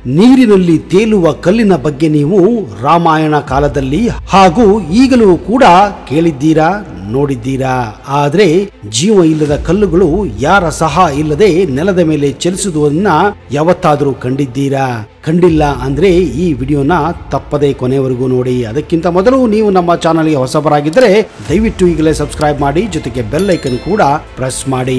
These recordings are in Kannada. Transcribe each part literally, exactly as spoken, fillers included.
ನೀರಿನಲ್ಲಿ ತೇಲುವ ಕಲ್ಲಿನ ಬಗ್ಗೆ ನೀವು ರಾಮಾಯಣ ಕಾಲದಲ್ಲಿ ಹಾಗೂ ಈಗಲೂ ಕೂಡ ಕೇಳಿದ್ದೀರಾ, ನೋಡಿದ್ದೀರಾ. ಆದರೆ ಜೀವ ಇಲ್ಲದ ಕಲ್ಲುಗಳು ಯಾರ ಸಹ ಇಲ್ಲದೆ ನೆಲದ ಮೇಲೆ ಚಲಿಸುವುದನ್ನ ಯಾವತ್ತಾದರೂ ಕಂಡಿದ್ದೀರಾ? ಕಂಡಿಲ್ಲ ಅಂದ್ರೆ ಈ ವಿಡಿಯೋನ ತಪ್ಪದೇ ಕೊನೆವರೆಗೂ ನೋಡಿ. ಅದಕ್ಕಿಂತ ಮೊದಲು ನೀವು ನಮ್ಮ ಚಾನಲ್ಗೆ ಹೊಸಬರಾಗಿದ್ದರೆ ದಯವಿಟ್ಟು ಈಗಲೇ ಸಬ್ಸ್ಕ್ರೈಬ್ ಮಾಡಿ, ಜೊತೆಗೆ ಬೆಲ್ ಐಕನ್ ಕೂಡ ಪ್ರೆಸ್ ಮಾಡಿ.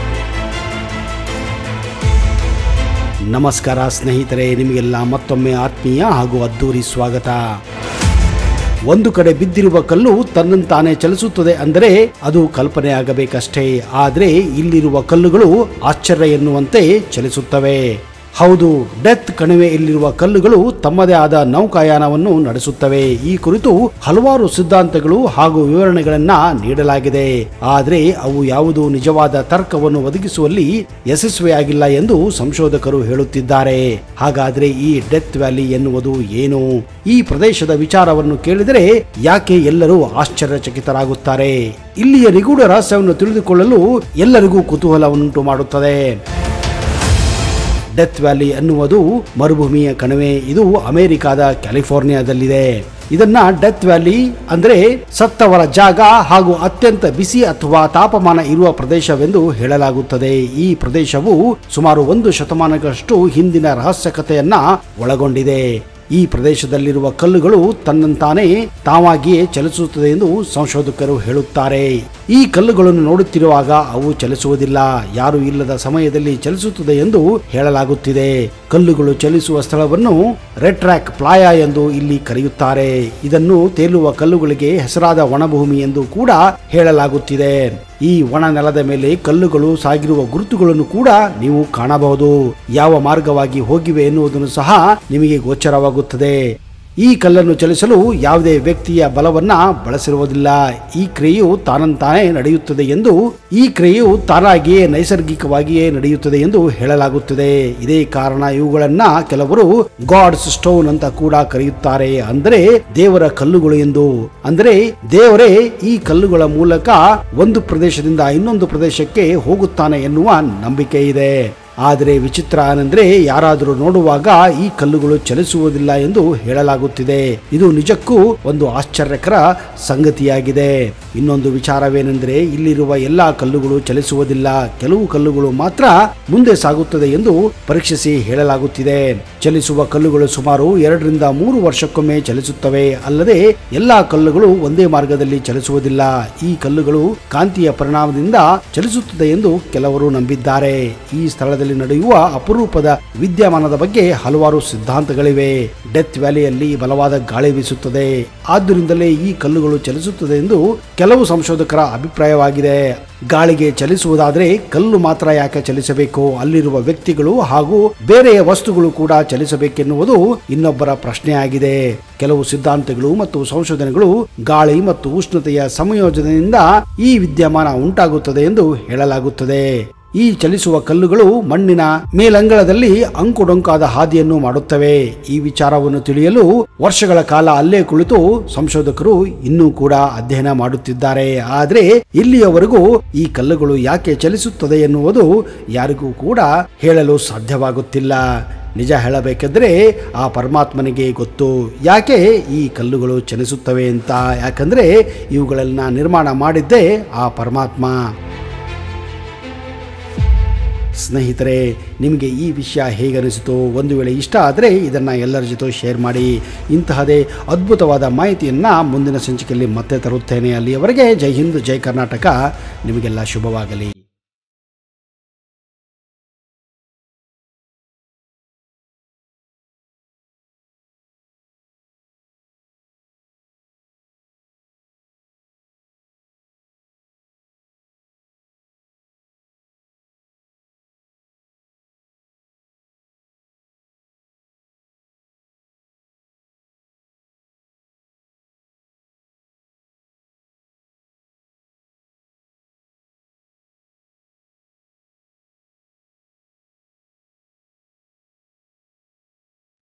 ನಮಸ್ಕಾರ ಸ್ನೇಹಿತರೆ, ನಿಮಗೆಲ್ಲ ಮತ್ತೊಮ್ಮೆ ಆತ್ಮೀಯ ಹಾಗೂ ಅದ್ದೂರಿ ಸ್ವಾಗತ. ಒಂದು ಕಡೆ ಬಿದ್ದಿರುವ ಕಲ್ಲು ತನ್ನಂತಾನೆ ಚಲಿಸುತ್ತದೆ ಅಂದರೆ ಅದು ಕಲ್ಪನೆ ಆಗಬೇಕಷ್ಟೇ. ಆದರೆ ಇಲ್ಲಿರುವ ಕಲ್ಲುಗಳು ಆಶ್ಚರ್ಯ ಎನ್ನುವಂತೆ ಚಲಿಸುತ್ತವೆ. ಹೌದು, ಡೆತ್ ಕಣಿವೆಯಲ್ಲಿರುವ ಕಲ್ಲುಗಳು ತಮ್ಮದೇ ಆದ ನೌಕಾಯಾನವನ್ನು ನಡೆಸುತ್ತವೆ. ಈ ಕುರಿತು ಹಲವಾರು ಸಿದ್ಧಾಂತಗಳು ಹಾಗೂ ವಿವರಣೆಗಳನ್ನ ನೀಡಲಾಗಿದೆ. ಆದರೆ ಅವು ಯಾವುದೂ ನಿಜವಾದ ತರ್ಕವನ್ನು ಒದಗಿಸುವಲ್ಲಿ ಯಶಸ್ವಿಯಾಗಿಲ್ಲ ಎಂದು ಸಂಶೋಧಕರು ಹೇಳುತ್ತಿದ್ದಾರೆ. ಹಾಗಾದ್ರೆ ಈ ಡೆತ್ ವ್ಯಾಲಿ ಎನ್ನುವುದು ಏನು? ಈ ಪ್ರದೇಶದ ವಿಚಾರವನ್ನು ಕೇಳಿದರೆ ಯಾಕೆ ಎಲ್ಲರೂ ಆಶ್ಚರ್ಯಚಕಿತರಾಗುತ್ತಾರೆ? ಇಲ್ಲಿಯ ನಿಗೂಢ ರಹಸ್ಯವನ್ನು ತಿಳಿದುಕೊಳ್ಳಲು ಎಲ್ಲರಿಗೂ ಕುತೂಹಲವನ್ನುಂಟು ಮಾಡುತ್ತದೆ. ಡೆತ್ ವ್ಯಾಲಿ ಅನ್ನುವುದು ಮರುಭೂಮಿಯ ಕಣಿವೆ. ಇದು ಅಮೆರಿಕಾದ ಕ್ಯಾಲಿಫೋರ್ನಿಯಾದಲ್ಲಿದೆ. ಇದನ್ನ ಡೆತ್ ವ್ಯಾಲಿ ಅಂದ್ರೆ ಸತ್ತವರ ಜಾಗ ಹಾಗೂ ಅತ್ಯಂತ ಬಿಸಿ ಅಥವಾ ತಾಪಮಾನ ಇರುವ ಪ್ರದೇಶವೆಂದು ಹೇಳಲಾಗುತ್ತದೆ. ಈ ಪ್ರದೇಶವು ಸುಮಾರು ಒಂದು ಶತಮಾನಗಳಷ್ಟು ಹಿಂದಿನ ರಹಸ್ಯ ಕಥೆಯನ್ನ ಒಳಗೊಂಡಿದೆ. ಈ ಪ್ರದೇಶದಲ್ಲಿರುವ ಕಲ್ಲುಗಳು ತನ್ನಂತಾನೆ ತಾವಾಗಿಯೇ ಚಲಿಸುತ್ತದೆ ಎಂದು ಸಂಶೋಧಕರು ಹೇಳುತ್ತಾರೆ. ಈ ಕಲ್ಲುಗಳನ್ನು ನೋಡುತ್ತಿರುವಾಗ ಅವು ಚಲಿಸುವುದಿಲ್ಲ, ಯಾರು ಇಲ್ಲದ ಸಮಯದಲ್ಲಿ ಚಲಿಸುತ್ತದೆ ಎಂದು ಹೇಳಲಾಗುತ್ತಿದೆ. ಕಲ್ಲುಗಳು ಚಲಿಸುವ ಸ್ಥಳವನ್ನು ರೆಟ್ರಾಕ್ ಪ್ಲಾಯ ಎಂದು ಇಲ್ಲಿ ಕರೆಯುತ್ತಾರೆ. ಇದನ್ನು ತೇಲುವ ಕಲ್ಲುಗಳಿಗೆ ಹೆಸರಾದ ಒಣಭೂಮಿ ಎಂದು ಕೂಡ ಹೇಳಲಾಗುತ್ತಿದೆ. ಈ ಒಣ ನೆಲದ ಮೇಲೆ ಕಲ್ಲುಗಳು ಸಾಗಿರುವ ಗುರುತುಗಳನ್ನು ಕೂಡ ನೀವು ಕಾಣಬಹುದು. ಯಾವ ಮಾರ್ಗವಾಗಿ ಹೋಗಿವೆ ಎನ್ನುವುದನ್ನು ಸಹ ನಿಮಗೆ ಗೋಚರವಾಗುತ್ತದೆ. ಈ ಕಲ್ಲನ್ನು ಚಲಿಸಲು ಯಾವುದೇ ವ್ಯಕ್ತಿಯ ಬಲವನ್ನ ಬಳಸಿರುವುದಿಲ್ಲ. ಈ ಕ್ರಿಯೆಯು ತಾನಂತಾನೇ ನಡೆಯುತ್ತದೆ ಎಂದು ಈ ಕ್ರಿಯೆಯು ತಾನಾಗಿಯೇ ನೈಸರ್ಗಿಕವಾಗಿಯೇ ನಡೆಯುತ್ತದೆ ಎಂದು ಹೇಳಲಾಗುತ್ತದೆ. ಇದೇ ಕಾರಣ ಇವುಗಳನ್ನ ಕೆಲವರು ಗಾಡ್ಸ್ ಸ್ಟೋನ್ ಅಂತ ಕೂಡ ಕರೆಯುತ್ತಾರೆ, ಅಂದರೆ ದೇವರ ಕಲ್ಲುಗಳು ಎಂದು. ಅಂದರೆ ದೇವರೇ ಈ ಕಲ್ಲುಗಳ ಮೂಲಕ ಒಂದು ಪ್ರದೇಶದಿಂದ ಇನ್ನೊಂದು ಪ್ರದೇಶಕ್ಕೆ ಹೋಗುತ್ತಾನೆ ಎನ್ನುವ ನಂಬಿಕೆ ಇದೆ. ಆದರೆ ವಿಚಿತ್ರ ಏನೆಂದ್ರೆ ಯಾರಾದರೂ ನೋಡುವಾಗ ಈ ಕಲ್ಲುಗಳು ಚಲಿಸುವುದಿಲ್ಲ ಎಂದು ಹೇಳಲಾಗುತ್ತಿದೆ. ಇದು ನಿಜಕ್ಕೂ ಒಂದು ಆಶ್ಚರ್ಯಕರ ಸಂಗತಿಯಾಗಿದೆ. ಇನ್ನೊಂದು ವಿಚಾರವೇನೆಂದರೆ ಇಲ್ಲಿರುವ ಎಲ್ಲಾ ಕಲ್ಲುಗಳು ಚಲಿಸುವುದಿಲ್ಲ, ಕೆಲವು ಕಲ್ಲುಗಳು ಮಾತ್ರ ಮುಂದೆ ಸಾಗುತ್ತದೆ ಎಂದು ಪರೀಕ್ಷಿಸಿ ಹೇಳಲಾಗುತ್ತಿದೆ. ಚಲಿಸುವ ಕಲ್ಲುಗಳು ಸುಮಾರು ಎರಡರಿಂದ ಮೂರು ವರ್ಷಕ್ಕೊಮ್ಮೆ ಚಲಿಸುತ್ತವೆ. ಅಲ್ಲದೆ ಎಲ್ಲಾ ಕಲ್ಲುಗಳು ಒಂದೇ ಮಾರ್ಗದಲ್ಲಿ ಚಲಿಸುವುದಿಲ್ಲ. ಈ ಕಲ್ಲುಗಳು ಕಾಂತಿಯ ಪರಿಣಾಮದಿಂದ ಚಲಿಸುತ್ತದೆ ಎಂದು ಕೆಲವರು ನಂಬಿದ್ದಾರೆ. ಈ ಸ್ಥಳದಲ್ಲಿ ನಡೆಯುವ ಅಪರೂಪದ ವಿದ್ಯಮಾನದ ಬಗ್ಗೆ ಹಲವಾರು ಸಿದ್ಧಾಂತಗಳಿವೆ. ಡೆತ್ ವ್ಯಾಲಿಯಲ್ಲಿ ಬಲವಾದ ಗಾಳಿ ಬೀಸುತ್ತದೆ, ಆದ್ದರಿಂದಲೇ ಈ ಕಲ್ಲುಗಳು ಚಲಿಸುತ್ತದೆ ಎಂದು ಕೆಲವು ಸಂಶೋಧಕರ ಅಭಿಪ್ರಾಯವಾಗಿದೆ. ಗಾಳಿಗೆ ಚಲಿಸುವುದಾದರೆ ಕಲ್ಲು ಮಾತ್ರ ಯಾಕೆ ಚಲಿಸಬೇಕು? ಅಲ್ಲಿರುವ ವ್ಯಕ್ತಿಗಳು ಹಾಗೂ ಬೇರೆಯ ವಸ್ತುಗಳು ಕೂಡ ಚಲಿಸಬೇಕೆನ್ನುವುದು ಇನ್ನೊಬ್ಬರ ಪ್ರಶ್ನೆಯಾಗಿದೆ. ಕೆಲವು ಸಿದ್ಧಾಂತಗಳು ಮತ್ತು ಸಂಶೋಧನೆಗಳು ಗಾಳಿ ಮತ್ತು ಉಷ್ಣತೆಯ ಸಂಯೋಜನೆಯಿಂದ ಈ ವಿದ್ಯಮಾನ ಉಂಟಾಗುತ್ತದೆ ಎಂದು ಹೇಳಲಾಗುತ್ತದೆ. ಈ ಚಲಿಸುವ ಕಲ್ಲುಗಳು ಮಣ್ಣಿನ ಮೇಲಂಗಳದಲ್ಲಿ ಅಂಕುಡೊಂಕಾದ ಹಾದಿಯನ್ನು ಮಾಡುತ್ತವೆ. ಈ ವಿಚಾರವನ್ನು ತಿಳಿಯಲು ವರ್ಷಗಳ ಕಾಲ ಅಲ್ಲೇ ಕುಳಿತು ಸಂಶೋಧಕರು ಇನ್ನೂ ಕೂಡ ಅಧ್ಯಯನ ಮಾಡುತ್ತಿದ್ದಾರೆ. ಆದರೆ ಇಲ್ಲಿಯವರೆಗೂ ಈ ಕಲ್ಲುಗಳು ಯಾಕೆ ಚಲಿಸುತ್ತದೆ ಎನ್ನುವುದು ಯಾರಿಗೂ ಕೂಡ ಹೇಳಲು ಸಾಧ್ಯವಾಗುತ್ತಿಲ್ಲ. ನಿಜ ಹೇಳಬೇಕೆಂದರೆ ಆ ಪರಮಾತ್ಮನಿಗೆ ಗೊತ್ತು ಯಾಕೆ ಈ ಕಲ್ಲುಗಳು ಚಲಿಸುತ್ತವೆ ಅಂತ. ಯಾಕಂದ್ರೆ ಇವುಗಳನ್ನ ನಿರ್ಮಾಣ ಮಾಡಿದ್ದೇ ಆ ಪರಮಾತ್ಮ. ಸ್ನೇಹಿತರೆ, ನಿಮಗೆ ಈ ವಿಷಯ ಹೇಗನಿಸಿತು? ಒಂದು ವೇಳೆ ಇಷ್ಟ ಆದರೆ ಇದನ್ನು ಎಲ್ಲರ ಜೊತೆ ಶೇರ್ ಮಾಡಿ. ಇಂತಹದೇ ಅದ್ಭುತವಾದ ಮಾಹಿತಿಯನ್ನು ಮುಂದಿನ ಸಂಚಿಕೆಯಲ್ಲಿ ಮತ್ತೆ ತರುತ್ತೇನೆ. ಅಲ್ಲಿಯವರೆಗೆ ಜೈ ಹಿಂದ್, ಜೈ ಕರ್ನಾಟಕ. ನಿಮಗೆಲ್ಲ ಶುಭವಾಗಲಿ.